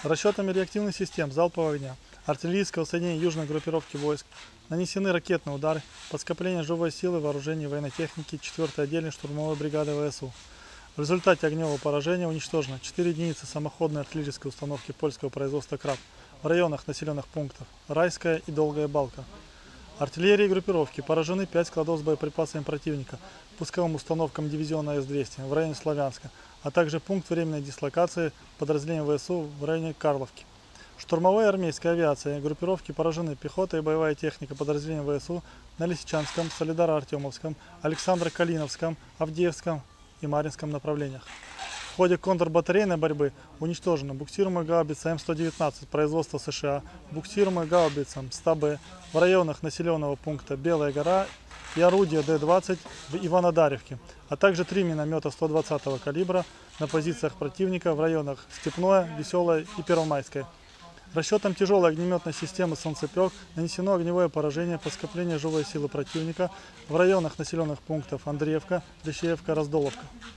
Расчетами реактивных систем залпового огня артиллерийского соединения южной группировки войск нанесены ракетные удары по скоплению живой силы вооружений и военной техники 4-й отдельной штурмовой бригады ВСУ. В результате огневого поражения уничтожено 4 единицы самоходной артиллерийской установки польского производства «Краб» в районах населенных пунктов Райская и Долгая Балка. Артиллерии группировки поражены 5 складов с боеприпасами противника, пусковым установкам дивизиона С-200 в районе Славянска, а также пункт временной дислокации подразделения ВСУ в районе Карловки. Штурмовой армейской авиацией группировки поражены пехота и боевая техника подразделения ВСУ на Лисичанском, Солидаро-Артемовском, Александро-Калиновском, Авдеевском и Маринском направлениях. В ходе контрбатарейной борьбы уничтожена буксируемая гаубица М119 производства США, буксируемая гаубица М100Б в районах населенного пункта Белая гора и орудие Д-20 в Иванодаревке, а также 3 миномета 120-го калибра на позициях противника в районах Степное, Веселое и Первомайское. Расчетом тяжелой огнеметной системы «Солнцепек» нанесено огневое поражение по скоплению живой силы противника в районах населенных пунктов Андреевка, Плещеевка, Раздоловка.